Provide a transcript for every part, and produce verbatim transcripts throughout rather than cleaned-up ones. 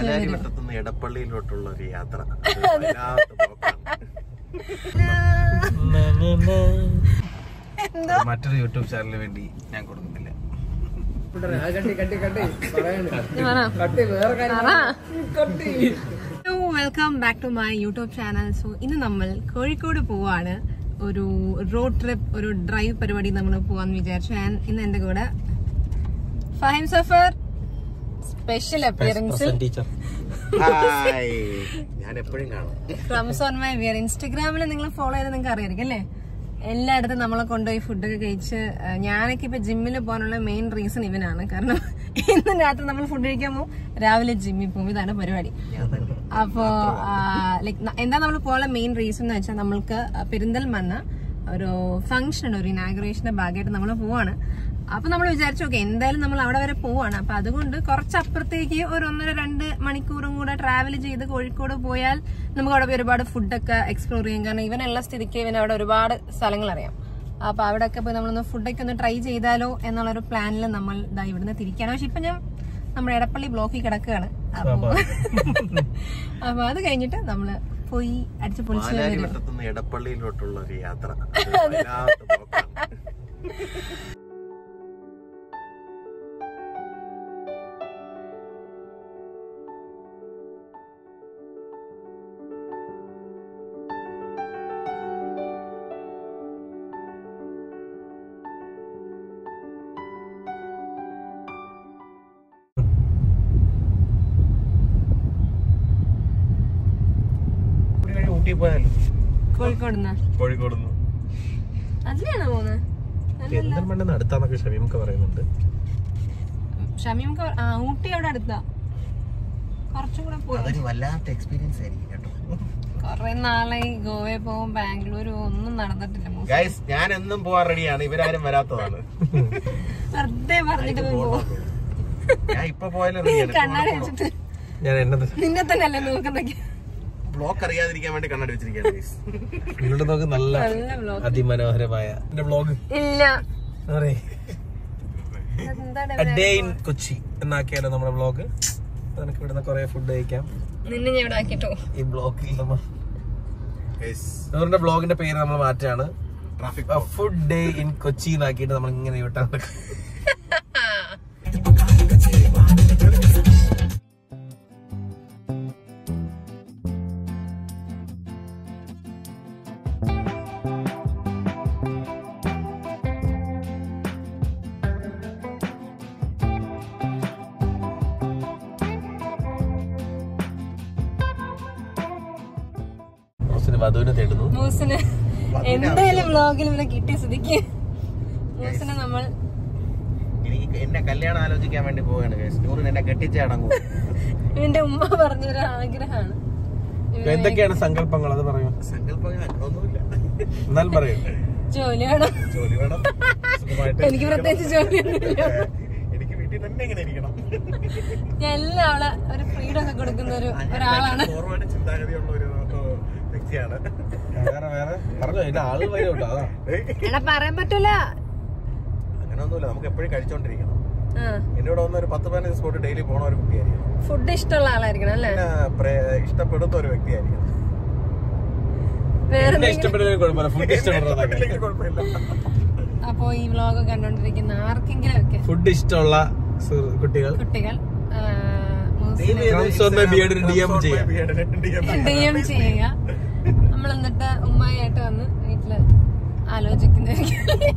പാലാരിവട്ടത്തുനിന്ന് എടപ്പള്ളിയിലോട്ടുള്ള ഒരു യാത്ര. മറ്റൊരു യൂട്യൂബ് ചാനലിന് വേണ്ടി ഞാൻ കൊടുക്കുന്നില്ല. Welcome back to my YouTube channel. So ഇന്ന് നമ്മൾ കോഴിക്കോട് പോവാണ്. ഒരു റോഡ് ട്രിപ്പ്, ഒരു ഡ്രൈവ് പരിപാടി നമ്മൾ പോവാന്ന് വിചാരിച്ചു. ഞാൻ ഇന്ന് എന്റെ കൂടെ ഫഹീം സഫർ സ്പെഷ്യൽ അപ്പിയറൻസിൽ ഞാൻ എപ്പോഴും കാണും. Crumbs on my wear. ഇൻസ്റ്റഗ്രാമിൽ നിങ്ങൾ ഫോളോ ചെയ്ത് നിങ്ങൾക്ക് അറിയായിരിക്കും അല്ലേ? എല്ലായിടത്തും നമ്മളെ കൊണ്ടുപോയി ഫുഡൊക്കെ കഴിച്ച്. ഞാനൊക്കെ ഇപ്പൊ ജിമ്മിൽ പോകാനുള്ള മെയിൻ റീസൺ ഇവനാണ്. കാരണം ഇന്ന് രാത്രി നമ്മൾ ഫുഡ് കഴിക്കാൻ പോകും, രാവിലെ ജിമ്മിൽ പോകും. ഇതാണ് പരിപാടി. അപ്പോ ലൈക് എന്താ നമ്മൾ പോകാനുള്ള മെയിൻ റീസൺ എന്ന് വെച്ചാൽ നമ്മൾക്ക് പെരിന്തൽമണ്ണ ഒരു ഫംഗ്ഷൻ ഉണ്ട്, ഒരു ഇനാഗുറേഷന്റെ ഭാഗമായിട്ട് നമ്മൾ പോവാണ്. അപ്പൊ നമ്മൾ വിചാരിച്ചു ഓക്കെ എന്തായാലും നമ്മൾ അവിടെ വരെ പോവാണ്, അപ്പൊ അതുകൊണ്ട് കുറച്ചപ്പുറത്തേക്ക് ഒരു ഒന്നര രണ്ട് മണിക്കൂറും കൂടെ ട്രാവൽ ചെയ്ത് കോഴിക്കോട് പോയാൽ നമുക്ക് അവിടെ ഒരുപാട് ഫുഡൊക്കെ എക്സ്പ്ലോർ ചെയ്യാം. കാരണം ഇവനുള്ള സ്ഥിതിക്ക് ഇവന് അവിടെ ഒരുപാട് സ്ഥലങ്ങൾ അറിയാം. അപ്പൊ അവിടെ ഒക്കെ പോയി നമ്മളൊന്ന് ഫുഡൊക്കെ ഒന്ന് ട്രൈ ചെയ്താലോ എന്നുള്ളൊരു പ്ലാനിൽ നമ്മൾ ഇതാ ഇവിടുന്ന് തിരിക്കാണ്. പക്ഷെ ഇപ്പൊ ഞാൻ നമ്മുടെ എടപ്പള്ളി ബ്ലോക്കിൽ കിടക്കുകയാണ്. അപ്പൊ അപ്പൊ അത് കഴിഞ്ഞിട്ട് നമ്മള് പോയി അടിച്ച് പൊളിച്ച് എടപ്പള്ളിയിലോട്ടുള്ള ഒരു യാത്ര. കോഴിക്കോടുന്ന് കോഴിക്കോടുന്ന് അതിലാണോ പോകുന്നത്? അടുത്താന്നൊക്കെ ഷമീമൊക്കെ പറയുന്നുണ്ട്. ഷമീമൊക്കെ ഊട്ടി അവിടെ അടുത്താ. കുറച്ചും കൂടെ പോയി വല്ലാത്ത എക്സ്പീരിയൻസ് ആയിരിക്കും കേട്ടോ. കൊറേ നാളായി ഗോവയിൽ പോകും, ബാംഗ്ലൂരും ഒന്നും നടന്നിട്ടില്ല. ഗൈസ് ഞാൻ എന്നും പോവാൻ റെഡിയാണ്, ഇവരാരും വരാത്തതാണ്. വെറുതെ പറഞ്ഞിട്ട് പോകും. ഞാൻ ഇപ്പൊ പോയാലും കണ്ണാടി വെച്ചിട്ട് നിന്നെ തന്നെ അല്ലേ നോക്കുന്നൊക്കെ. ബ്ലോഗ് അറിയാതിരിക്കാൻ വേണ്ടി കണ്ണാടി വെച്ചിരിക്കുകയാണ്. നല്ല അതിമനോഹരമായ ബ്ലോഗ് ഇല്ല ഡേ ഇൻ കൊച്ചി എന്നാക്കിയാലോ നമ്മുടെ ബ്ലോഗ്. നിനക്ക് ഇവിടുന്ന് കൊറേ ഫുഡ് കഴിക്കാം. നിന്നെ ഞാൻ ഇവിടെ ആക്കിട്ടോ ഈ ബ്ലോഗിൽ നമ്മളുടെ ബ്ലോഗിന്റെ പേര് നമ്മൾ മാറ്റാണ്. ഫുഡ് ഡേ ഇൻ കൊച്ചി എന്നാക്കിയിട്ട് നമ്മൾ ഇങ്ങനെ വിട്ടാണ്. വധുവിനെ തേടുന്നു. മൂസിന് എന്തായാലും വ്ലോഗിൽ ഇവരെ കിട്ടിയ സ്ഥിതിക്ക് മൂസിനെ നമ്മൾ എന്നെ കല്യാണം ആലോചിക്കാൻ വേണ്ടി പോവാണ്. എന്നെ കെട്ടിച്ചടങ്ങും. ഇവന്റെ ഉമ്മ പറഞ്ഞൊരു ആഗ്രഹമാണ്. എന്തൊക്കെയാണ് സങ്കല്പങ്ങൾ അത് പറയൂ. സങ്കല്പങ്ങൾ ഒന്നുമില്ല, എന്നാലും പറയൂ. ജോലി വേണം, ജോലി വേണം. എനിക്ക് പ്രത്യേകിച്ച് ജോലിയൊന്നുമില്ല. എനിക്ക് വീട്ടിൽ തന്നെ എങ്ങനെ ഇരിക്കണം. ഞാൻ എല്ലാ ആളെ ഒരു ഫ്രീഡം ഒക്കെ കൊടുക്കുന്ന ഒരു ഒരാളാണ്. ചിന്താഗതിയുള്ള ഒരു വ്യക്തിയാണ്. എടാ പറയാൻ പറ്റൂല, അങ്ങനൊന്നുമില്ല. നമുക്ക് എപ്പോഴും കഴിച്ചോണ്ടിരിക്കണം. എന്നോട് വന്ന ഒരു പത്ത് പതിനഞ്ച് സ്പോട്ട് ഡെയിലി പോണ ഒരു കുട്ടിയായിരിക്കണം. ഫുഡ് ഇഷ്ടമുള്ള ആളായിരിക്കണം അല്ലേ? ഇഷ്ടപ്പെടുന്ന ഒരു വ്യക്തിയായിരിക്കണം. അപ്പൊ ഈ വ്ലോഗ് കണ്ടോണ്ടിരിക്കുന്ന ആർക്കെങ്കിലും ഒക്കെ ഫുഡ് ഇഷ്ടമുള്ള കുട്ടികൾ കുട്ടികൾ ഡി എം ചെയ്യുക. നമ്മൾ എന്നിട്ട് ഉമ്മായിട്ട് വന്ന് വീട്ടില് ആലോചിക്കുന്നതായിരിക്കും.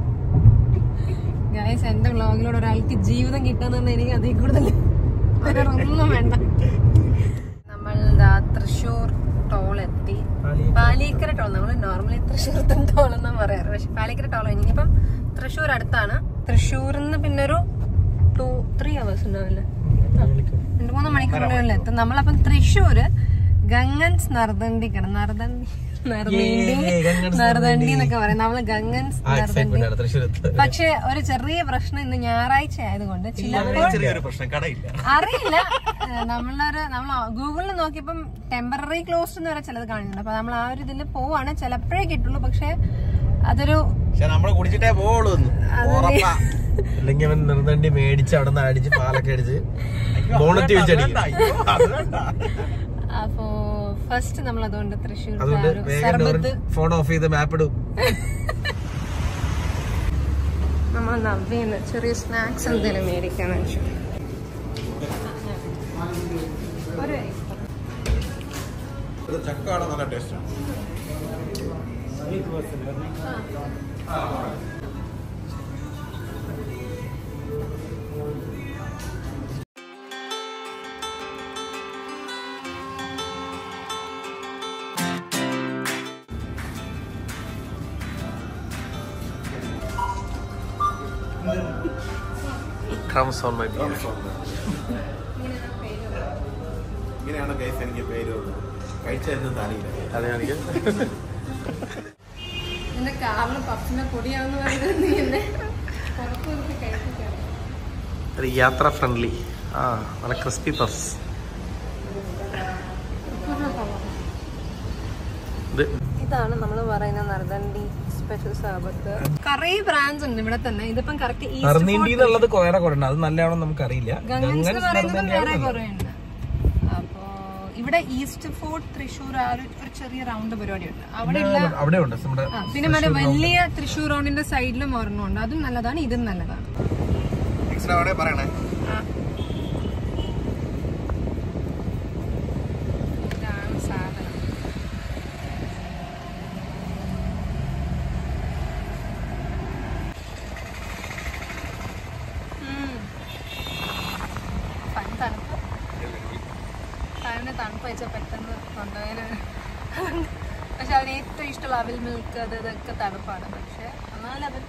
ഗൈസ് എന്റെ വ്ലോഗിലൂടെ ഒരാൾക്ക് ജീവിതം കിട്ടാന്ന് എനിക്ക് അതിൽ കൂടുതൽ ഒന്നും വേണ്ട. നമ്മൾ തൃശ്ശൂർ ടോൾ എത്തി. പാലീക്കര ടോൾ. നമ്മള് നോർമലി തൃശ്ശൂർ ടോൾ എന്നാ പറയാറ്, പക്ഷെ പാലീക്കര ടോൾ കഴിഞ്ഞു. ഇനിയിപ്പം തൃശ്ശൂർ അടുത്താണ്. തൃശ്ശൂരിൽ നിന്ന് പിന്നെ ഒരു ടു ത്രീ അവേഴ്സ് ഉണ്ടാവില്ലേ, രണ്ടു മൂന്ന് മണിക്കൂറുകളിൽ എത്തും. നമ്മളപ്പം തൃശ്ശൂര് ഗംഗൻസ് നർദണ്ഡി കിടന്ന് നർദണ്ഡി നർദണ്ഡി എന്നൊക്കെ പറയാം. നമ്മള് ഗംഗൻസ് നർദണ്ഡി. പക്ഷെ ഒരു ചെറിയ പ്രശ്നം, ഇന്ന് ഞായറാഴ്ച ആയതുകൊണ്ട് ചിലപ്പോൾ അറിയില്ല. നമ്മളൊരു നമ്മൾ ഗൂഗിളിൽ നോക്കിയപ്പം ടെമ്പററി ക്ലോസ്ഡ് എന്ന് വരെ ചിലത് കാണുന്നുണ്ട്. അപ്പൊ നമ്മൾ ആ ഒരു ഇതിൽ പോവാണ്, ചിലപ്പോഴേ കിട്ടുള്ളൂ. പക്ഷെ അതൊരു പക്ഷെ നമ്മള് കുടിച്ചിട്ടേ പോവുള്ളൂ. അല്ലെങ്കിൽ അവൻ നിർത്തണ്ടി മേടിച്ച് അവിടെ നിന്ന് അടിച്ച് പാലൊക്കെ അടിച്ച് ബോണറ്റ് വെച്ചടിക്കും. അപ്പോ ഫസ്റ്റ് നമ്മൾ അതുകൊണ്ട് തൃശ്ശൂർ അതുകൊണ്ട് ഫോൺ ഓഫ് ചെയ്ത് മാപ്പ് ഇടും. നമ്മൾ നവ്യന്ന് ചെറിയ സ്നാക്സ് എന്തെങ്കിലും മേടിക്കാന്ന് വെച്ചു. ചക്കാണ് നല്ല ടേസ്റ്റാണ്. Comes on my beard. ഇങ്ങനെയാണ് ഗൈസ് എനിക്ക് പേര് കഴിച്ചതെന്ന് അറിയില്ല. അതെ എനിക്ക് എന്റെ കാറിന് പഫിന്റെ പൊടിയാണെന്ന് പറയുന്നത് നീ എന്നെ പുറത്തു കഴിപ്പിക്കാം. യാത്ര ഫ്രണ്ട്ലി. ആ നല്ല ക്രിസ്പി പഫ്സ്. ഇതാണ് നമ്മൾ പറയുന്ന നർദണ്ഡി സ്പെഷ്യൽ സർബത്ത്. കുറേ ബ്രാൻഡ്സ് ഉണ്ട് ഇവിടെ തന്നെ. ഇതിപ്പം കറക്റ്റ് നർദണ്ഡി എന്നുള്ളത് കുറെ കുറെ ഉണ്ട്. അത് നല്ലതാണോ നമുക്ക് അറിയില്ല. അപ്പോ ഇവിടെ ഈസ്റ്റ് ഫോർട്ട് തൃശ്ശൂർ ആ ഒരു ചെറിയ റൗണ്ട് പരിപാടിയുണ്ട് അവിടെ ഉണ്ട്. പിന്നെ മറ്റേ വലിയ തൃശ്ശൂർ റൗണ്ടിന്റെ സൈഡിലും ഒരെണ്ണം ഉണ്ട്. അതും നല്ലതാണ്, ഇതും നല്ലതാണ്. ഇതാണ് സാധനം. തണുപ്പ് തണുപ്പ് വെച്ചാൽ പെട്ടെന്ന് കൊണ്ടുപോയാൽ. പക്ഷെ അവന് ഏറ്റവും ഇഷ്ടമുള്ള അവിൽ മിൽക്ക് അത് ഇതൊക്കെ തണുപ്പാണ്. പക്ഷെ എന്നാലും അവൻ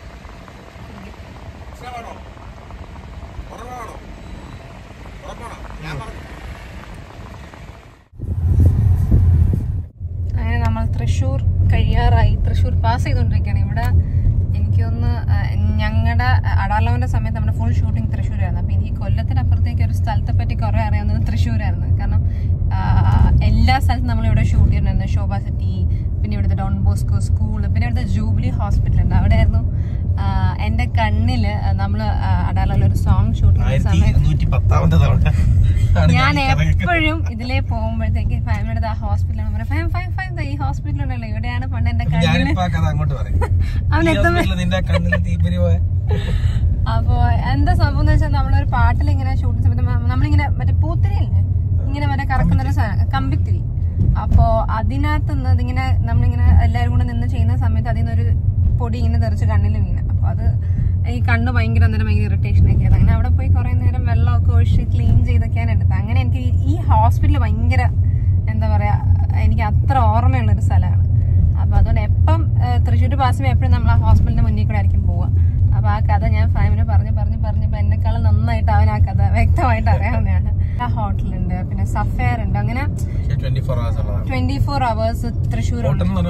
അങ്ങനെ നമ്മൾ തൃശ്ശൂർ കഴിയാറായി. തൃശ്ശൂർ പാസ് ചെയ്തുകൊണ്ടിരിക്കുകയാണ്. ഇവിടെ എനിക്കൊന്ന് ഞങ്ങളുടെ അടാർലവന്റെ സമയത്ത് നമ്മുടെ ഫുൾ ഷൂട്ടിംഗ് തൃശ്ശൂരായിരുന്നു. അപ്പൊ എനിക്ക് കൊല്ലത്തിനപ്പുറത്തേക്ക് ഒരു സ്ഥലത്തെ പറ്റി കുറെ അറിയാവുന്നത് തൃശ്ശൂരായിരുന്നു. കാരണം എല്ലാ സ്ഥലത്തും നമ്മളിവിടെ ഷൂട്ട് ചെയ്തിട്ടുണ്ടായിരുന്നു. ശോഭ സിറ്റി, പിന്നെ ഇവിടുത്തെ ഡോൺ ബോസ്കോ സ്കൂൾ, പിന്നെ ഇവിടുത്തെ ജൂബിലി ഹോസ്പിറ്റൽ ഉണ്ട്. അവിടെ ആയിരുന്നു എന്റെ കണ്ണില് നമ്മള് അടാർലവിൽ ഒരു സോങ് ഷൂട്ട് ചെയ്യുന്ന സമയത്ത് ഞാൻ എപ്പോഴും ഇതിലേ പോകുമ്പോഴത്തേക്ക് ഫാമിലിയുടെ ആ ഹോസ്പിറ്റലാണ് ഫൈൻ ഫൈൻ ഫൈൻ ഈ ഹോസ്പിറ്റൽ ഉണ്ടല്ലോ ഇവിടെയാണ് പണ്ട് എന്റെ കണ്ണില് അവൻ എത്തുമ്പോ. അപ്പൊ എന്താ സംഭവം എന്ന് വെച്ചാൽ നമ്മളൊരു പാട്ടിൽ ഇങ്ങനെ ഷൂട്ട് സമയത്ത് നമ്മളിങ്ങനെ മറ്റേ പൂത്തിരിയില്ലേ ഇങ്ങനെ മറ്റേ കറക്കുന്നൊരു സാധനം കമ്പിത്തിരി. അപ്പോ അതിനകത്തുനിന്ന് ഇതിങ്ങനെ നമ്മളിങ്ങനെ എല്ലാവരും കൂടെ നിന്ന് ചെയ്യുന്ന സമയത്ത് അതിൽ നിന്നൊരു പൊടി ഇങ്ങനെ തെറിച്ച് കണ്ണിൽ വീണ്. അപ്പൊ അത് ഈ കണ്ണ് ഭയങ്കര അന്നേരം ഭയങ്കര ഇറിറ്റേഷൻ ഒക്കെ ആയിരുന്നു. അങ്ങനെ അവിടെ പോയി കുറെ നേരം വെള്ളമൊക്കെ ഒഴിച്ച് ക്ലീൻ ചെയ്തൊക്കെയാണ് എടുത്തത്. അങ്ങനെ എനിക്ക് ഈ ഹോസ്പിറ്റൽ ഭയങ്കര എന്താ പറയാ എനിക്ക് അത്ര ഓർമ്മയുള്ളൊരു സ്ഥലമാണ്. അപ്പൊ അതുകൊണ്ട് എപ്പം തൃശ്ശൂർ പാസ് ചെയ്യുമ്പോൾ എപ്പോഴും നമ്മൾ ആ ഹോസ്പിറ്റലിന്റെ മുന്നിൽ കൂടെ ആയിരിക്കും പോവുക. അപ്പൊ ആ കഥ ഞാൻ ഫാമിലി പറഞ്ഞ് പറഞ്ഞ് പറഞ്ഞപ്പോ എന്നെക്കാളും നന്നായിട്ട് അവൻ ആ കഥ വ്യക്തമായിട്ട് അറിയാവുന്നതാണ്. ആ ഹോട്ടലുണ്ട്, പിന്നെ സഫയർ ഉണ്ട്. അങ്ങനെ twenty four hours Thrissur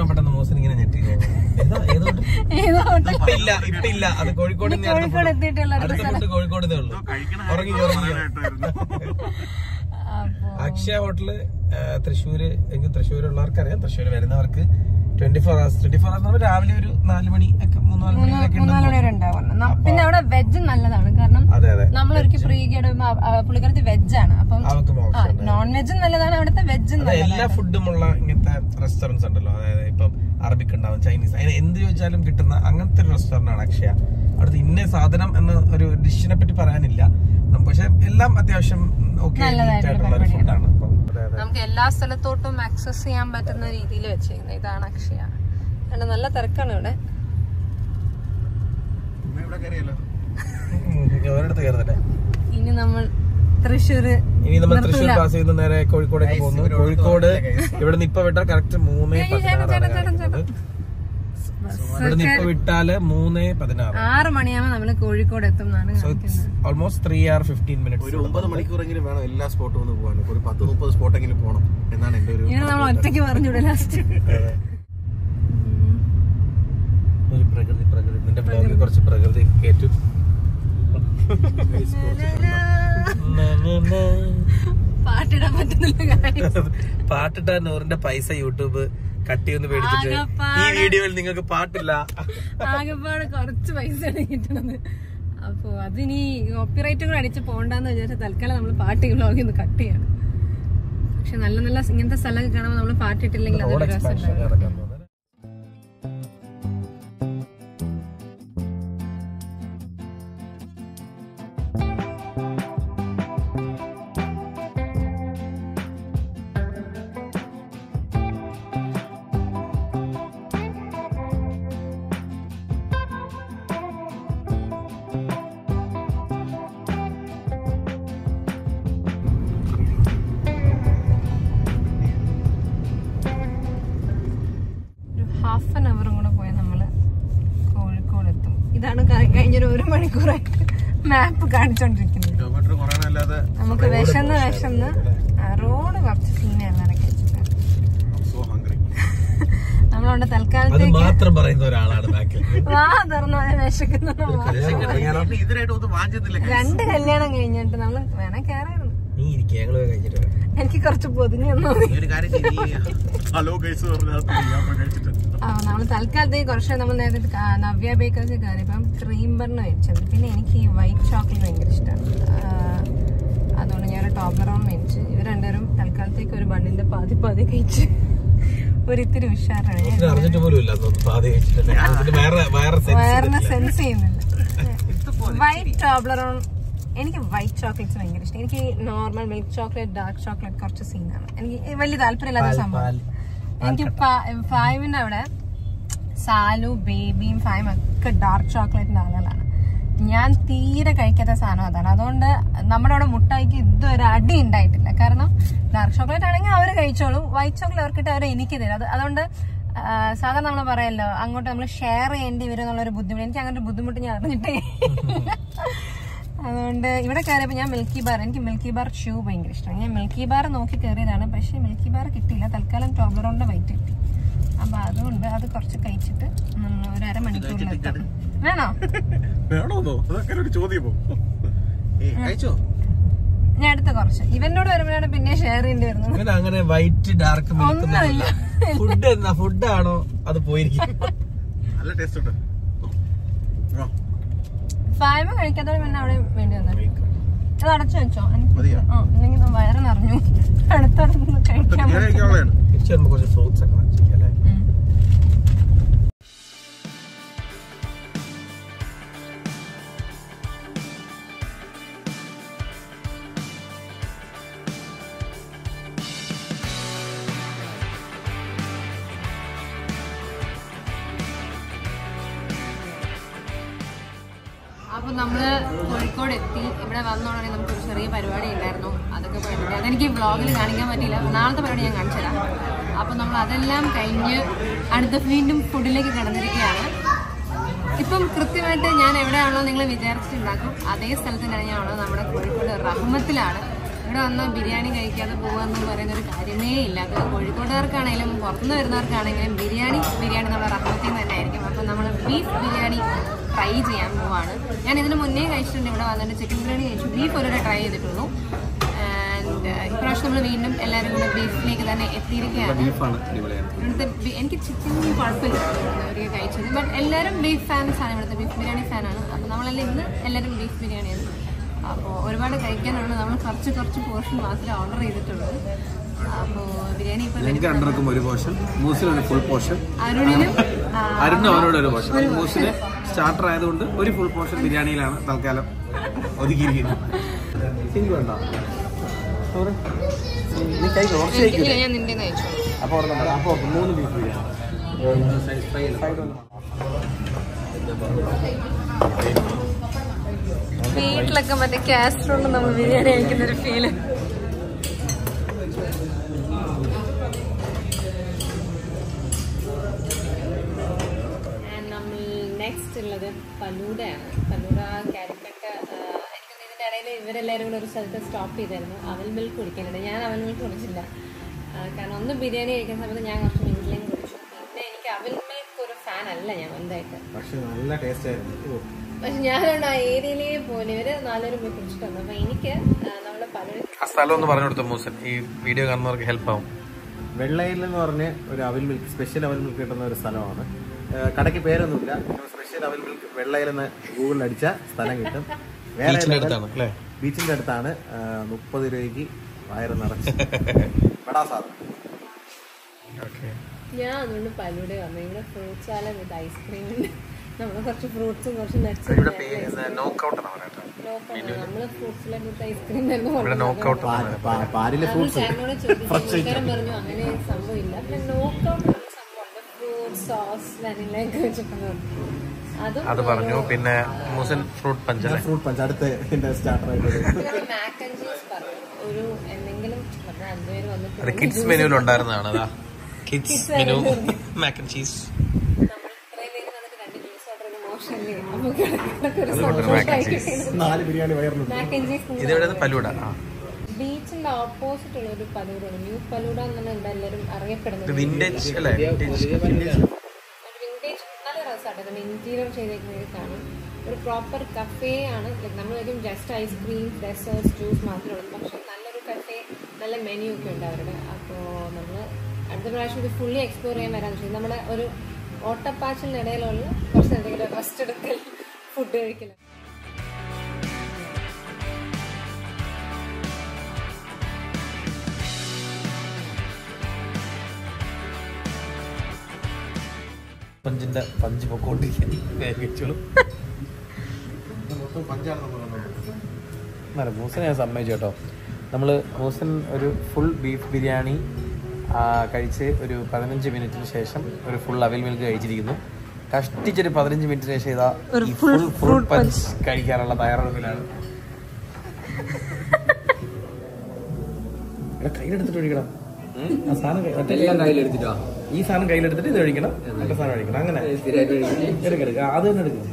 Kozhikode എത്തിയിട്ടുള്ള അക്ഷയ ഹോട്ടല് തൃശ്ശൂര്. എനിക്ക് തൃശ്ശൂരുള്ളവർക്ക് അറിയാം. തൃശ്ശൂര് വരുന്നവർക്ക് twenty four hours twenty four hours രാവിലെ ഒരു നാല് മണി ഒക്കെ മൂന്ന് നാല് മണി ഉണ്ടാവും. പിന്നെ അവിടെ വെജ് നല്ലതാണ്. കാരണം നമ്മളൊരിക്കൽ പ്രീഗഡ് പുള്ളിക്കാരത്ത് വെജ് ആണ്. അപ്പം നോൺ വെജും നല്ലതാണ്, അവിടുത്തെ വെജും എല്ലാ ഫുഡുമുള്ള ഇങ്ങനത്തെ റെസ്റ്റോറൻറ്റ്സ് ഉണ്ടല്ലോ. അതായത് ഇപ്പം അറബിക് ഉണ്ടാവും, ചൈനീസ്, അതിന് എന്ത് ചോദിച്ചാലും കിട്ടുന്ന അങ്ങനത്തെ ഒരു റെസ്റ്റോറന്റ് ആണ് അക്ഷയ. അവിടുത്തെ ഇന്ന സാധനം എന്ന ഒരു ഡിഷിനെ പറ്റി പറയാനില്ല. പക്ഷെ എല്ലാം അത്യാവശ്യം ആയിട്ടുള്ള ഒരു ഫുഡാണ്. നമുക്ക് എല്ലാ സ്ഥലത്തോട്ടും ആക്സസ് ചെയ്യാൻ പറ്റുന്ന രീതിയിൽ വെച്ചിരിക്കുന്നത്. ഇതാണ് അക്ഷയ. നല്ല തിരക്കാണ് ഇവിടെ. ഇനി നമ്മൾ തൃശ്ശൂര് ഇനി നമ്മൾ തൃശ്ശൂർ പാസ് ചെയ്ത് നേരെ കോഴിക്കോടേക്ക് പോകുന്നു. കോഴിക്കോട് ഇവിടെ നിന്ന് ഇപ്പൊ വിട്ടാൽ കറക്റ്റ് മൂന്ന് ഇവിടെ നിന്ന് ഇപ്പൊ വിട്ടാല് മൂന്ന് പതിനാറ് ആറ് മണിയാകുമ്പോ നമ്മള് കോഴിക്കോട് എത്തും. Almost three hour fifteen minutes. ഒരു ഒമ്പത് മണിക്കൂറെങ്കിലും വേണം എല്ലാ സ്പോട്ടും ഒന്ന് പോകാൻ. ഒരു പത്ത് മുപ്പത് സ്പോട്ടെങ്കിലും പോകണം എന്നാണ് എന്റെ ഒരു. നമ്മൾ ഒറ്റയ്ക്ക് പറഞ്ഞൂടെ ലാസ്റ്റ്. ഒരു പ്രകൃതി പ്രകൃതി നിന്റെ ബ്ലോഗിൽ കുറച്ച് പ്രകൃതി കേട്ടു. പാട്ടിടാൻ പറ്റുന്നില്ല. പാട്ടിട്ടാൻ നൂറിന്റെ പൈസ യൂട്യൂബ് കട്ട് ചെയ്യുന്ന പേടിച്ചിട്ട് ഈ വീഡിയോയിൽ നിങ്ങൾക്ക് പാട്ടില്ല. ആകെപ്പാട് കുറച്ച് പൈസയാണ് കിട്ടണത്. അപ്പൊ അതിനി കോപ്പിറൈറ്റ് കൂടെ അടിച്ച് പോണ്ടെന്ന് വിചാരിച്ച തൽക്കാലം നമ്മൾ പാട്ട് വ്ളോഗിൽ നിന്ന് കട്ട് ചെയ്യണം. പക്ഷെ നല്ല നല്ല ഇങ്ങനത്തെ സ്ഥലമൊക്കെ കാണുമ്പോൾ നമ്മൾ പാട്ടിട്ടില്ലെങ്കിൽ അതൊരു രസം. ഹാഫ് ആൻ അവറും കൂടെ പോയാൽ നമ്മള് കോഴിക്കോട് എത്തും. ഇതാണ് കഴിഞ്ഞൊരു ഒരു മണിക്കൂറായിട്ട് മാപ്പ് കാണിച്ചോണ്ടിരിക്കുന്നത്. നമുക്ക് വിശന്ന് വിശന്ന് റോഡ് കുറച്ച് സീനാണ് ഇറക്കി വെച്ചിട്ട്. നമ്മളുണ്ട് തൽക്കാലത്തേക്ക് മാത്രം പറയുന്ന ഒരാളാണ് വാ തുറന്നു വിശക്കുന്ന. രണ്ട് കല്യാണം കഴിഞ്ഞിട്ട് നമ്മള് വേണേ കയറായിരുന്നു. എനിക്ക് കുറച്ച് പൊതിഞ്ഞു നമ്മള് തൽക്കാലത്തേക്ക് കുറച്ച് നമ്മൾ നേരത്തെ നവ്യ ബേക്കേഴ്സ് കയറിയപ്പം ക്രീം ബണ്ണ് വെച്ചത്. പിന്നെ എനിക്ക് ഈ വൈറ്റ് ചോക്ലേറ്റ് ഭയങ്കര ഇഷ്ടമാണ്. അതുകൊണ്ട് ഞാൻ ടോബ്ലറോൺ മേടിച്ചു. ഇവർ രണ്ടുപേരും തൽക്കാലത്തേക്ക് ഒരു ബണ്ണിന്റെ പാതി പാതി കഴിച്ച് ഒരിത്തിരി ഉഷാറാണ്. വയറിനെ സെൻസ് ചെയ്യുന്നില്ല. വൈറ്റ് ടോബ്ലറോൺ എനിക്ക് വൈറ്റ് ചോക്ലേറ്റ്സ് ഭയങ്കര ഇഷ്ടം. എനിക്ക് normal milk chocolate dark chocolate കുറച്ച് സീനാണ്. എനിക്ക് വലിയ താല്പര്യമില്ലാത്ത സംഭവം. എനിക്ക് ഫൈവിന്റെ അവിടെ സാലു ബേബിയും ഫൈവും ഒക്കെ ഡാർക്ക് ചോക്ലേറ്റിന്റെ ആളുകളാണ്. ഞാൻ തീരെ കഴിക്കാത്ത സാധനം അതാണ്. അതുകൊണ്ട് നമ്മുടെ അവിടെ മുട്ടായിക്ക് ഇതൊരു അടി ഉണ്ടായിട്ടില്ല. കാരണം ഡാർക്ക് ചോക്ലേറ്റ് ആണെങ്കിൽ അവർ കഴിച്ചോളും, വൈറ്റ് ചോക്ലേറ്റ് അവർക്കിട്ട് അവർ എനിക്ക് തരും. അത് അതുകൊണ്ട് സാധാരണ നമ്മൾ പറയല്ലോ അങ്ങോട്ട് നമ്മൾ ഷെയർ ചെയ്യേണ്ടി വരും എന്നുള്ളൊരു ബുദ്ധിമുട്ട്. എനിക്ക് അങ്ങനെ ഒരു ബുദ്ധിമുട്ട് ഞാൻ അറിഞ്ഞിട്ടേ. അതുകൊണ്ട് ഇവിടെ കയറിയപ്പോൾ ഞാൻ മിൽക്കി ബാർ, എനിക്ക് മിൽക്കി ബാർ ഷൂ ഭയങ്കര ഇഷ്ടമാണ്. ഞാൻ മിൽക്കി ബാർ നോക്കി കയറിയതാണ്. പക്ഷേ മിൽക്കി ബാർ കിട്ടിയില്ല. തൽക്കാലം ടോബ്ലറോണിന്റെ വൈറ്റ് കിട്ടി. അപ്പൊ അതുകൊണ്ട് അത് കുറച്ച് കഴിച്ചിട്ട് ഒരു അരമണിക്കൂറിലെത്താം. വേണോ ഞാൻ അടുത്ത കുറച്ച് ഇവന്റോട് വരുമ്പോഴാണ് പിന്നെ ഷെയർ ചെയ്യേണ്ടി വരുന്നത്. അങ്ങനെ വൈറ്റ് ഡാർക്ക് ഒന്നുമില്ല. ഫുഡ് എന്നാ ഫുഡാണോ അത് പോയിരിക്കും. നല്ല ടേസ്റ്റ് ഉണ്ട്. ഫൈവ് കഴിക്കാത്തവർ പിന്നെ അവിടെ വേണ്ടി വന്നത്. അത് അടച്ചു വെച്ചോ. അല്ലെങ്കിൽ വയറ് നിറഞ്ഞു. അടുത്തടുത്ത് കഴിക്കാൻ കുറച്ച് ഫ്രൂട്ട്സ് ഒക്കെ വാങ്ങിച്ചല്ലേ. അപ്പൊ നമ്മള് കോഴിക്കോട് എത്തി. ഇവിടെ വന്നോണെങ്കിൽ നമുക്കൊരു ചെറിയ പരിപാടി ഉണ്ടായിരുന്നു. അതൊക്കെ പോയിട്ട് അതെനിക്ക് വ്ളോഗിൽ കാണിക്കാൻ പറ്റിയില്ല. നാളത്തെ പരിപാടി ഞാൻ കാണിച്ചു തരാം. അപ്പൊ നമ്മൾ അതെല്ലാം കഴിഞ്ഞ് അടുത്ത വീണ്ടും ഫുഡിലേക്ക് കടന്നിരിക്കുകയാണ്. ഇപ്പം കൃത്യമായിട്ട് ഞാൻ എവിടെയാണോ നിങ്ങൾ വിചാരിച്ചിട്ടുണ്ടാക്കും അതേ സ്ഥലത്ത് തന്നെയാണ് ഞാൻ ഉള്ളത്. നമ്മുടെ കോഴിക്കോട് റഹ്മത്തിലാണ്. ഇവിടെ വന്നാൽ ബിരിയാണി കഴിക്കാതെ പോകുകയെന്ന് പറയുന്നൊരു കാര്യമേ ഇല്ല. അത് കോഴിക്കോട്ടുകാർക്കാണെങ്കിലും പുറത്തുനിന്ന് വരുന്നവർക്കാണെങ്കിലും ബിരിയാണി ബിരിയാണി നമ്മുടെ റഹ്മത്തിൽ നിന്ന് തന്നെ ആയിരിക്കും. അപ്പം നമ്മൾ ബീഫ് ബിരിയാണി ട്രൈ ചെയ്യാൻ പോവാണ്. ഞാൻ ഇതിന് മുന്നേ കഴിച്ചിട്ടുണ്ട്. ഇവിടെ വന്നിട്ട് ചിക്കൻ ബിരിയാണി കഴിച്ചു. ബീഫ് ഒരു ട്രൈ ചെയ്തിട്ടുള്ളൂ. ആൻഡ് ഇപ്രാവശ്യം നമ്മൾ വീണ്ടും എല്ലാവരും കൂടെ ബീഫിലേക്ക് തന്നെ എത്തിയിരിക്കുകയാണ്. ഇവിടുത്തെ എനിക്ക് ചിക്കൻ കുഴപ്പമില്ല അവർക്ക് കഴിച്ചത്. ബട്ട് എല്ലാവരും ബീഫ് ഫാൻസ് ആണ്. ഇവിടുത്തെ ബീഫ് ബിരിയാണി ഫാനാണ്. അപ്പോൾ നമ്മളെല്ലാം ഇന്ന് എല്ലാവരും ബീഫ് ബിരിയാണിയാണ്. അപ്പോൾ ഒരുപാട് കഴിക്കാനാണ്. നമ്മൾ കുറച്ച് കുറച്ച് പോർഷൻ മാത്രമേ ഓർഡർ ചെയ്തിട്ടുള്ളൂ. അപ്പോൾ ബിരിയാണി ഇപ്പം രണ്ടുപേർക്കും ഒരു പോർഷൻ, മൂസിന് ഫുൾ പോർഷൻ, അരുണിനും അരുണിനും അവനോട് ഒരു പോർഷൻ. മൂസിന് സ്റ്റാർട്ടർ ആയതുകൊണ്ട് ഒരു ഫുൾ പോർഷൻ ബിരിയാണിയിലാണ് തൽക്കാലം ഒതുക്കിയിരിക്കുന്നത്. ഞാൻ നിന്റെ കഴിച്ചു. അപ്പോൾ മൂന്ന് ബീഫ് ബിരിയാണി. വീട്ടിലൊക്കെ മറ്റേ കാസ്ട്രോളിൽ നമ്മൾ ബിരിയാണി കഴിക്കുന്നൊരു ഫീല്. നമ്മൾ നെക്സ്റ്റ് ഉള്ളത് ഫലൂഡയാണ്. ഫലൂഡ കാലിക്കട്ട്. എനിക്ക് ഇതിൻ്റെ ഇടയിൽ ഇവരെല്ലാവരും കൂടെ ഒരു സ്ഥലത്ത് സ്റ്റോപ്പ് ചെയ്തായിരുന്നു അവൽ മിൽക്ക് കുടിക്കാനുണ്ട്. ഞാൻ അവൽ മിൽക്ക് കുടിച്ചില്ല. കാരണം ഒന്ന് ബിരിയാണി കഴിക്കുന്ന സമയത്ത് ഞാൻ കുറച്ച് മിൽക്കിലേക്ക് കുടിച്ചു. പിന്നെ എനിക്ക് അവൽ മിൽക്ക് ഒരു ഫാൻ അല്ല ഞാൻ എന്തായിട്ട്. പക്ഷെ നല്ല ടേസ്റ്റ് ആയിരുന്നു. പക്ഷെ ഞാനുണ്ട് ആ ഏരിയയിലേ പോലെ ഇവര് നാലുപേരും പോയി കുടിച്ചിട്ടുണ്ട്. അപ്പൊ എനിക്ക് നമ്മള് ആ സ്ഥലം ഒന്ന് പറഞ്ഞു കൊടുത്തു മൂസൻ, ഈ വീഡിയോ കാണുന്നവർക്ക് ഹെൽപ്പ് ആവും. വെള്ളയിൽ എന്ന് പറഞ്ഞ് ഒരു അവൽ മിൽക്ക്, സ്പെഷ്യൽ അവൽ മിൽക്ക് കിട്ടുന്ന ഒരു സ്ഥലമാണ്. കടയ്ക്ക് പേരൊന്നുമില്ല, സ്പെഷ്യൽ അവൽ മിൽക്ക് വെള്ളയിൽ നിന്ന് ഗൂഗിളിൽ അടിച്ച സ്ഥലം കിട്ടും. ബീച്ചിന്റെ അടുത്താണ് അല്ലേ? ബീച്ചിന്റെ അടുത്താണ്. മുപ്പത് രൂപയ്ക്ക് വയറ് നിറച്ച് പെടാ സാധനം. ഞാൻ അതുകൊണ്ട് പലൂടെ വന്നു. ഇവിടെ ഫ്രൂട്ട്സ് സാലഡ് വിത്ത് ഐസ്ക്രീം ഉണ്ട്. നമ്മള് കുറച്ച് ഫ്രൂട്ട്സും കുറച്ച് നട്ട്സും നമ്മള് ഫ്രൂട്ട്സിലൊക്കെ വിത്ത് ഐസ്ക്രീം ചേട്ടനോട് ചോദിക്കാൻ പറഞ്ഞു അങ്ങനെ സംഭവം ഇല്ല. പിന്നെ നോക്കൗട്ട് സംഭവമുണ്ട്, ഫ്രൂട്ട് സോസ് വെനിലയൊക്കെ വെച്ചിട്ടുണ്ട്. അത് പറഞ്ഞു. പിന്നെ Moosan fruit punch fruit punch അടുത്ത സ്റ്റാർട്ടർ ആയിട്ട് മാക്ക് ആൻഡ് ചീസ് പറഞ്ഞു. ഒരു എന്തെങ്കിലും അഞ്ചുപേര് വന്നിട്ട് കിഡ്സ് മെനുവിൽ ഉണ്ടായിരുന്നതാണ്. അതാ kids menu mac and cheese. ഇതെവിടെ? പലൂട. ബീച്ചിന്റെ ഓപ്പോസിറ്റ് ഉള്ള ഒരു പലൂട, ന്യൂ പലൂട എന്നാണ് ഇവിടെ എല്ലാവരും അറിയപ്പെടുന്നത്. വിന്റേജ് അല്ലേ? വിന്റേജ് നല്ല രസമായിട്ട് ഇന്റീരിയർ ചെയ്തേക്കുന്നത് കാണും. ഒരു പ്രോപ്പർ കഫേ ആണ്. ലൈക് നമ്മൾ വരും ജസ്റ്റ് ഐസ്ക്രീം, ഡെസേർട്സ്, ജ്യൂസ് മാത്രമേ ഉള്ളൂ. പക്ഷെ നല്ലൊരു കഫേ, നല്ല മെനു ഒക്കെ ഉണ്ട് അവരുടെ. അപ്പോൾ നമ്മൾ അടുത്ത പ്രാവശ്യം ഇത് ഫുള്ളി എക്സ്പ്ലോർ ചെയ്യാൻ വരാന്ന് വെച്ചാൽ നമ്മുടെ ഒരു ഓട്ടപ്പാച്ചിലിനിടയിലുള്ള കുറച്ച് എന്തെങ്കിലും റെസ്റ്റ് എടുക്കൽ, ഫുഡ് കഴിക്കൽ. പഞ്ചിന്റെ പഞ്ച് പൊക്കോണ്ടിരിക്കും. മൂസൻ ഞാൻ സമ്മതിച്ചു കേട്ടോ. നമ്മള് മൂസൻ ഒരു ഫുൾ ബീഫ് ബിരിയാണി കഴിച്ച് ഒരു പതിനഞ്ച് മിനിറ്റിന് ശേഷം ഒരു ഫുൾ അവൽ മിൽക്ക് കഴിച്ചിരിക്കുന്നു. കഷ്ടിച്ചൊരു പതിനഞ്ച് മിനിറ്റിന് ശേഷം ഇതാ ഫുൾ ഫ്രൂട്ട് പഞ്ച് കഴിക്കാനുള്ള തയ്യാറെടുപ്പിലാണ്. കയ്യിലെടുത്തിട്ട് ഒഴിക്കണം. ആ സാധനം കയ്യിലെടുത്തിട്ടോ. ഈ സാധനം കയ്യിലെടുത്തിട്ട് ഇത് ഒഴിക്കണം, മറ്റേ സാധനം ഒഴിക്കണം. അങ്ങനെ എടുക്കെടുക്ക, അത് തന്നെ എടുക്കും.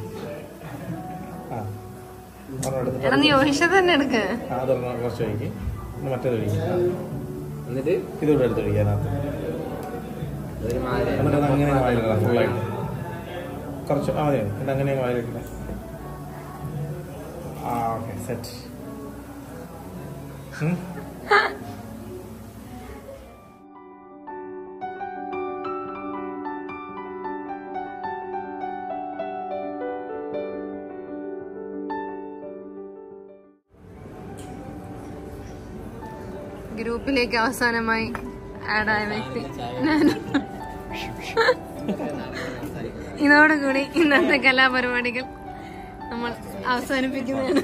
അതൊരെണ്ണം കുറച്ച് ഒഴിക്കും, മറ്റേത് ഒഴിക്കും, എന്നിട്ട് ഇതോടെ എടുത്ത് ഒഴിക്കാനകത്ത്. എന്നിട്ട് അത് അങ്ങനെ വായിലിടാം ഫുള്ളായിട്ട്. കുറച്ച് ആ അതെ, എന്നിട്ട് അങ്ങനെ വായിലിട്ടില്ല. ആ ഓക്കെ സെറ്റ്. ഗ്രൂപ്പിലേക്ക് അവസാനമായി ആഡായ വ്യക്തി ഇതോടുകൂടി ഇന്നത്തെ കലാപരിപാടികൾ നമ്മൾ അവസാനിപ്പിക്കുന്നതാണ്.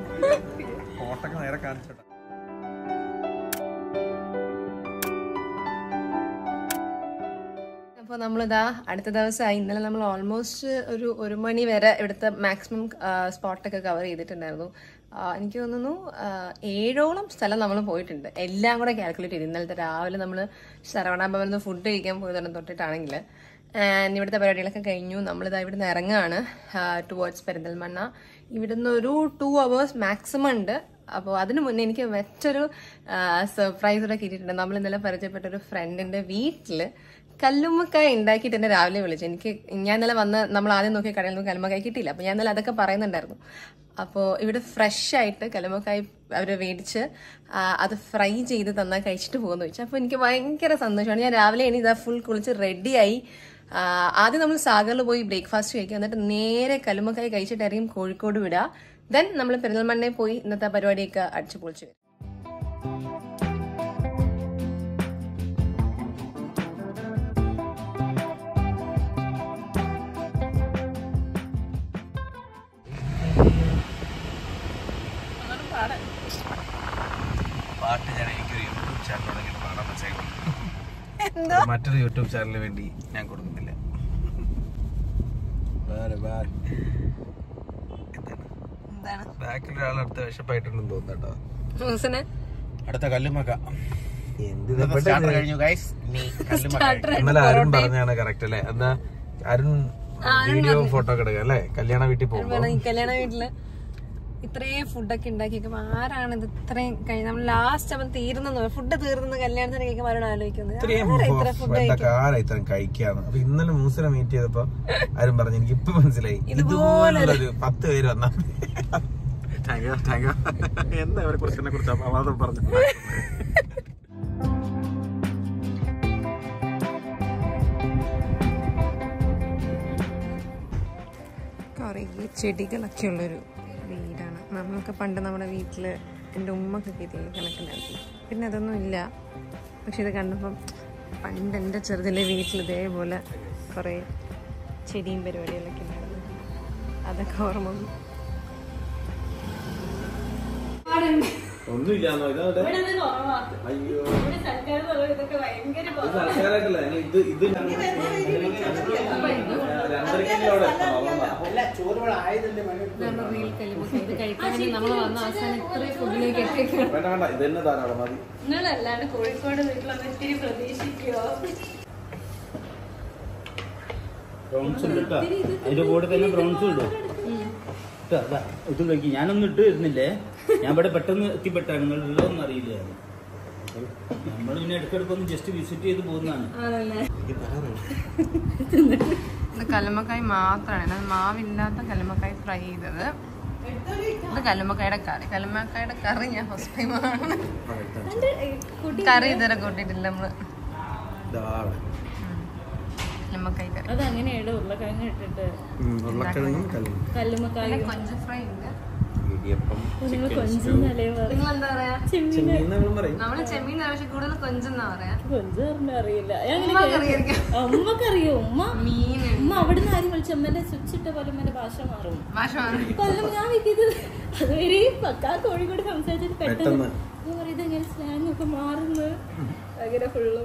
അപ്പോൾ നമ്മളിതാ അടുത്ത ദിവസമായി. ഇന്നലെ നമ്മൾ ഓൾമോസ്റ്റ് ഒരു ഒരു മണി വരെ ഇവിടുത്തെ മാക്സിമം സ്പോട്ടൊക്കെ കവർ ചെയ്തിട്ടുണ്ടായിരുന്നു. എനിക്ക് തോന്നുന്നു ഏഴോളം സ്ഥലം നമ്മൾ പോയിട്ടുണ്ട്. എല്ലാം കൂടെ കാൽക്കുലേറ്റ് ചെയ്ത് ഇന്നലത്തെ രാവിലെ നമ്മൾ ശരവണ ഭവനിൽ ഫുഡ് കഴിക്കാൻ പോയതാണ് തൊട്ടിട്ടാണെങ്കിൽ. ആൻഡ് ഇവിടുത്തെ പരിപാടികളൊക്കെ കഴിഞ്ഞു. നമ്മളിതാ ഇവിടുന്ന് ഇറങ്ങുകയാണ് ടുവേർഡ്സ് പെരിന്തൽമണ്ണ. ഇവിടുന്ന് ഒരു ടു അവേഴ്സ് മാക്സിമം ഉണ്ട്. അപ്പോൾ അതിന് മുന്നേ എനിക്ക് മറ്റൊരു സർപ്രൈസ് കൂടെ കിട്ടിയിട്ടുണ്ട്. നമ്മൾ ഇന്നലെ പരിചയപ്പെട്ട ഒരു ഫ്രണ്ടിന്റെ വീട്ടിൽ കല്ലുമ്മക്കായ ഉണ്ടാക്കിയിട്ട് എന്നെ രാവിലെ വിളിച്ചു. എനിക്ക് ഞാൻ ഇന്നലെ വന്ന് നമ്മൾ ആദ്യം നോക്കിയ കടയിൽ നിന്ന് കല്ലുമ്മക്കായ കിട്ടിയില്ല. അപ്പോൾ ഞാൻ ഇന്നലെ അതൊക്കെ പറയുന്നുണ്ടായിരുന്നു. അപ്പോൾ ഇവിടെ ഫ്രഷ് ആയിട്ട് കല്ലുമ്മക്കായ അവർ മേടിച്ച് അത് ഫ്രൈ ചെയ്ത് തന്നാൽ കഴിച്ചിട്ട് പോകുന്നു വെച്ചാൽ അപ്പോൾ എനിക്ക് ഭയങ്കര സന്തോഷമാണ്. ഞാൻ രാവിലെ ഇനി ഇതാ ഫുൾ കുളിച്ച് റെഡിയായി. ആദ്യം നമ്മൾ സാഗറിൽ പോയി ബ്രേക്ക്ഫാസ്റ്റ് കഴിക്കുക, എന്നിട്ട് നേരെ കല്ലുമ്മക്കായ കഴിച്ചിട്ടായിരിക്കും കോഴിക്കോട് വിടുക. ദെൻ നമ്മൾ പെരിന്തൽമണ്ണയിൽ പോയി ഇന്നത്തെ പരിപാടിയൊക്കെ അടിച്ചു പൊളിച്ചു വരും. പാട്ട് ഞാൻ എനിക്കൊരു യൂട്യൂബ് ചാനലിൽ പാടാൻ വെച്ചേക്കും. മറ്റൊരു യൂട്യൂബ് ചാനലിന് വേണ്ടി ഞാൻ കൊടുക്കുന്നില്ല. ബാക്കിൽ ഒരാൾ അടുത്ത വിശപ്പായിട്ടുണ്ടെന്ന് തോന്നുന്നുണ്ടോ? അടുത്ത കല്ലുമ്മക്ക ഇന്നലെ അരുൺ പറഞ്ഞാണ് കറക്റ്റ് അല്ലേ? എന്താ അരുൺ വീഡിയോ ഫോട്ടോ ഒക്കെ എടുക്കാം അല്ലേ? കല്യാണ വീട്ടിൽ പോകുമ്പോ കല്യാണ വീട്ടില് ഇത്രയും ഫുഡൊക്കെ ഉണ്ടാക്കിയേക്കും. ആരാണ് ഇത് ഇത്രയും കഴിഞ്ഞ നമ്മൾ ലാസ്റ്റ് അവൻ തീർന്നു ഫുഡ് തീർന്നു കല്യാണത്തിന് കഴിക്കുമ്പോൾ ആരോട് ആലോചിക്കുന്നത് ഇത്രയും കഴിക്കാണ്. അപ്പൊ ഇന്നലെ മൂസിനെ മീറ്റ് ചെയ്തപ്പോ ആരും പറഞ്ഞു എനിക്ക് ഇപ്പൊ മനസ്സിലായി ഇതുപോലൊരു പത്ത് പേര് വന്നാ താങ്ക് യു താങ്ക് യു. എന്താ ഇവരെ കുറിച്ച് എന്നെ കുറിച്ച് അവാദം പറഞ്ഞു? കുറേ ചെടികളൊക്കെ ഉള്ളൊരു വീടാണ്. നമ്മളൊക്കെ പണ്ട് നമ്മുടെ വീട്ടിൽ എൻ്റെ ഉമ്മക്കൊക്കെ ഇതേ കണക്കിലാക്കി. പിന്നെ അതൊന്നും ഇല്ല. പക്ഷെ ഇത് കണ്ടപ്പം പണ്ട് എൻ്റെ ചെറുതിലെ വീട്ടിൽ ഇതേപോലെ കുറേ ചെടിയും പരിപാടികളൊക്കെ ഉണ്ടായിരുന്നു. അതൊക്കെ ഓർമ്മ വന്നു. ഒന്നുമില്ലാന്നോ ഇതോടെ? അയ്യോ സർക്കാരായിട്ടില്ല. ഇത് ഇത് നമ്മൾ വന്ന അവസാനം ഇത്രയും ഫുഡിലേക്ക് വേണ്ട വേണ്ട ഇത് തന്നെ ധാരാളം മതി. നിങ്ങളല്ലാണ്ട് കോഴിക്കോട് വീട്ടിലൊന്നും ഇത്തിരി പ്രതീക്ഷിക്കുമോ? അതിന്റെ കൂടെ തന്നെ ബ്രൗൺസും ഇടും. ഇത് നോക്കി ഞാനൊന്നും ഇട്ട് വരുന്നില്ലേ. ഞാൻ ഇവിടെ പെട്ടെന്ന് എത്തിപ്പെട്ടാണ്. നിങ്ങൾ ഉള്ളതൊന്നും അറിയില്ല. നമ്മൾ പിന്നെ ഇടയ്ക്കിടയ്ക്കൊന്ന് ജസ്റ്റ് വിസിറ്റ് ചെയ്ത് പോകുന്നതാണ്. ഇത് കല്ലുമ്മക്കായ് മാത്രമാണ്. മാവില്ലാത്ത കല്ലുമ്മക്കായ് ഫ്രൈ ചെയ്തത്. ഇത് കല്ലുമ്മക്കായുടെ കറി. കല്ലുമ്മക്കായുടെ കറി ഞാൻ ഫസ്റ്റ് ടൈമാണ്. കറി ഇതുവരെ കൂട്ടിയിട്ടില്ല നമ്മള്. കല്ലുമ്മക്കായ് കറി അതങ്ങനെയാണ് ഉരുളക്കിഴങ്ങ് ഇട്ടിട്ട് കല്ലുമ്മക്കായ കൊഞ്ച് ഫ്രൈ ഉണ്ട്. നിങ്ങൾ കൊഞ്ചെന്നല്ലേ നിങ്ങൾ എന്താ പറയാ? നമ്മള് ചെമ്മീൻ പക്ഷെ കൂടുതൽ കൊഞ്ചെന്നാ പറയാ. കൊഞ്ച് പറഞ്ഞ അറിയില്ല. ഉമ്മക്കറിയായിരിക്കും. ഉമ്മക്കറിയോ? ഉമ്മ മീൻ ഉമ്മ അവിടുന്ന് ആരും വിളിച്ചു അമ്മന്റെ സ്വിച്ച് ഇട്ട പോലെ അമ്മന്റെ ഭാഷ മാറും. ഭാഷ മാറും. കൊല്ലം ഞാൻ വിൽക്കുന്നത് അതുവരെ പക്കാ കോഴിക്കോട് സംസാരിച്ചിട്ട് പെട്ടെന്ന് ഞാൻ പറയുന്നത് ഇങ്ങനെ സ്ലാങ് ഒക്കെ മാറുന്നു. അങ്ങനെ ഫുള്ളും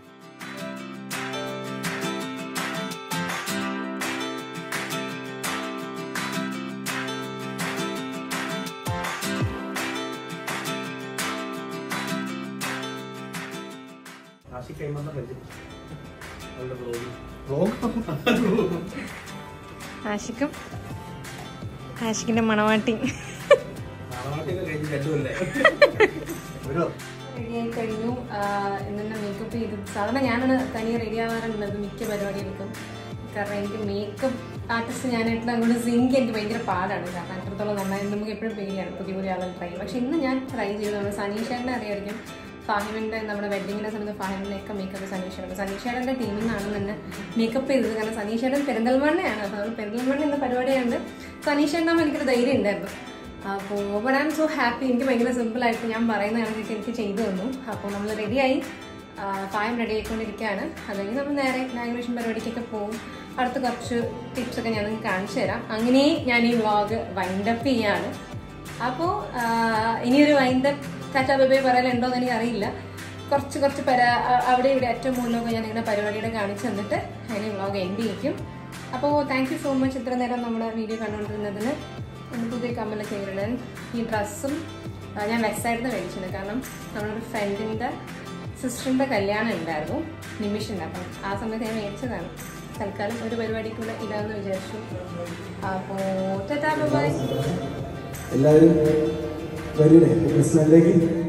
ആഷിക്കും ആഷിക്കിന്റെ മണവാട്ടി റെഡിയായി കഴിഞ്ഞു. എന്നെ മേക്കപ്പ് ചെയ്ത് സാധാരണ ഞാനാണ് തനിയെ റെഡി ആവാറുള്ളത് മിക്ക പരിപാടികൾക്കും. കാരണം എനിക്ക് മേക്കപ്പ് ആർട്ടിസ്റ്റ് ഞാനായിട്ടുള്ള അങ്ങോട്ട് സിങ്ക് എനിക്ക് ഭയങ്കര പാടാണ്. കാരണം അത്രത്തോളം നന്നായി നമുക്ക് എപ്പോഴും പേടിയാണ് പുതിയ പുതിയ ആളുകൾ ട്രൈ. പക്ഷെ ഇന്ന് ഞാൻ ട്രൈ ചെയ്തു. നമ്മൾ സനീഷേട്ടനെ അറിയായിരിക്കും. ഫാഹിമിൻ്റെ നമ്മുടെ വെഡിങ്ങിൻ്റെ സമയത്ത് ഫാഹിമിൻ്റെയൊക്കെ മേക്കപ്പ് സനീഷേട്ടൻ സനീഷേട്ടൻ്റെ ടീമിൽ നിന്നാണ് തന്നെ മേക്കപ്പ് ചെയ്തത്. കാരണം സനീഷേട്ടൻ പെരിന്തൽമണ്ണയാണ്. അപ്പോൾ നമ്മൾ പെരിന്തൽമണ്ണ എന്ന പരിപാടിയുണ്ട്. സനീഷേട്ടനാകുമ്പോൾ എനിക്കൊരു ധൈര്യം ഉണ്ടായിരുന്നു. അപ്പോൾ but I'm so happy. എനിക്ക് ഭയങ്കര സിമ്പിളായിട്ട് ഞാൻ പറയുന്ന കണക്കൊക്കെ എനിക്ക് ചെയ്തു തന്നു. അപ്പോൾ നമ്മൾ റെഡിയായി. ഫായം റെഡി ആയിക്കൊണ്ടിരിക്കുകയാണ്. അത് കഴിഞ്ഞ് നമ്മൾ നേരെ ഇനാഗുറേഷൻ പരിപാടിക്കൊക്കെ പോകും. അടുത്ത കുറച്ച് ടിപ്സൊക്കെ ഞാൻ നിങ്ങൾക്ക് കാണിച്ചു തരാം. അങ്ങനെ ഞാൻ ഈ വ്ളോഗ് വൈൻഡപ്പ് ചെയ്യാണ്. അപ്പോൾ ഇനിയൊരു വൈൻഡപ്പ് ടാറ്റാ ബൈ പറയാനുണ്ടോ എന്ന് എനിക്കറിയില്ല. കുറച്ച് കുറച്ച് പര അവിടെ ഇവിടെ ഏറ്റവും മുകളിലൊക്കെ ഞാൻ നിങ്ങളുടെ പരിപാടിയുടെ കാണിച്ചു തന്നിട്ട് അതിന് വ്ളോഗ് എൻഡ് ചെയ്യിക്കും. അപ്പോൾ താങ്ക് യു സോ മച്ച് ഇത്ര നേരം നമ്മുടെ വീഡിയോ കണ്ടുകൊണ്ടിരുന്നതിന്. എൻ്റെ പുതിയ കമ്മലൊക്കെ ഇടണം. ഈ ഡ്രസ്സും ഞാൻ വെബ്സൈറ്റിൽ നിന്ന് മേടിച്ചത്. കാരണം നമ്മളൊരു ഫ്രണ്ടിൻ്റെ സിസ്റ്ററിൻ്റെ കല്യാണം ഉണ്ടായിരുന്നു നിമിഷിൻ്റെ. അപ്പം ആ സമയത്ത് ഞാൻ മേടിച്ചതാണ്. തൽക്കാലം ഒരു പരിപാടിക്കുള്ള ഇടാമെന്ന് വിചാരിച്ചു. അപ്പോൾ ടാറ്റാ ബൈ. എല്ലാവരും വരൂലേ ക്രിസ്മസിലേക്ക്?